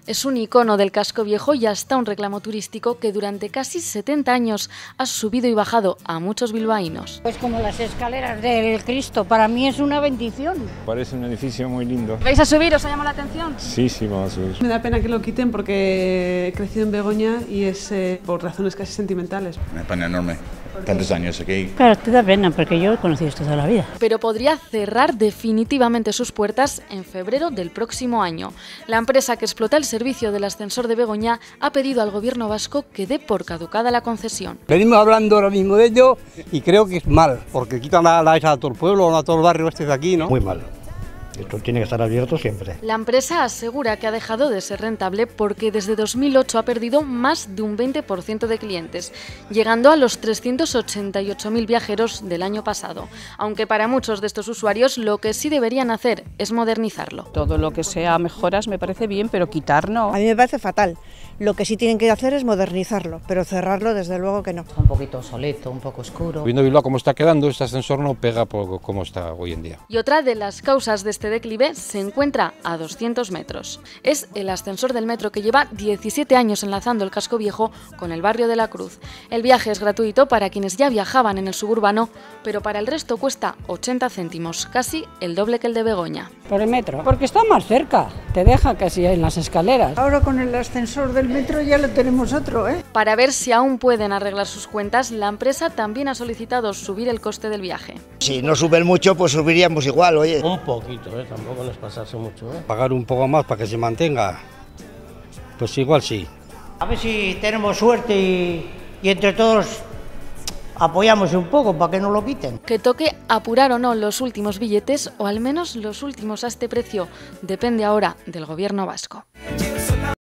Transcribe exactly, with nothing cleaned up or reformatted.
Es un icono del casco viejo y hasta un reclamo turístico que durante casi setenta años ha subido y bajado a muchos bilbaínos. Pues como las escaleras del Cristo, para mí es una bendición. Parece un edificio muy lindo. ¿Vais a subir? ¿Os ha llamado la atención? Sí, sí, vamos a subir. Me da pena que lo quiten porque he crecido en Begoña y es eh, por razones casi sentimentales. Una pena enorme. Tantos años aquí. Claro, te da pena porque yo he conocido esto toda la vida. Pero podría cerrar definitivamente sus puertas en febrero del próximo año. La empresa que explota el servicio del ascensor de Begoña ha pedido al gobierno vasco que dé por caducada la concesión. Venimos hablando ahora mismo de ello y creo que es mal, porque quitan la, la esa a todo el pueblo, a todo el barrio este de aquí, ¿no? Muy mal. Esto tiene que estar abierto siempre. La empresa asegura que ha dejado de ser rentable porque desde dos mil ocho ha perdido más de un veinte por ciento de clientes, llegando a los trescientos ochenta y ocho mil viajeros del año pasado. Aunque para muchos de estos usuarios lo que sí deberían hacer es modernizarlo. Todo lo que sea mejoras me parece bien, pero quitar no. A mí me parece fatal. Lo que sí tienen que hacer es modernizarlo, pero cerrarlo desde luego que no. Un poquito obsoleto, un poco oscuro. Viendo Bilbao cómo está quedando, este ascensor no pega por cómo está hoy en día. Y otra de las causas de este declive se encuentra a doscientos metros. Es el ascensor del metro que lleva diecisiete años enlazando el casco viejo con el barrio de la Cruz. El viaje es gratuito para quienes ya viajaban en el suburbano, pero para el resto cuesta ochenta céntimos, casi el doble que el de Begoña. Por el metro, porque está más cerca, te deja casi en las escaleras. Ahora con el ascensor del metro ya lo tenemos otro, ¿eh? Para ver si aún pueden arreglar sus cuentas, la empresa también ha solicitado subir el coste del viaje. Si no suben mucho, pues subiríamos igual, oye. Un poquito, ¿eh? Tampoco no es pasarse mucho, ¿eh? Pagar un poco más para que se mantenga, pues igual sí. A ver si tenemos suerte y, y entre todos apoyamos un poco para que no lo quiten. Que toque apurar o no los últimos billetes, o al menos los últimos a este precio, depende ahora del gobierno vasco.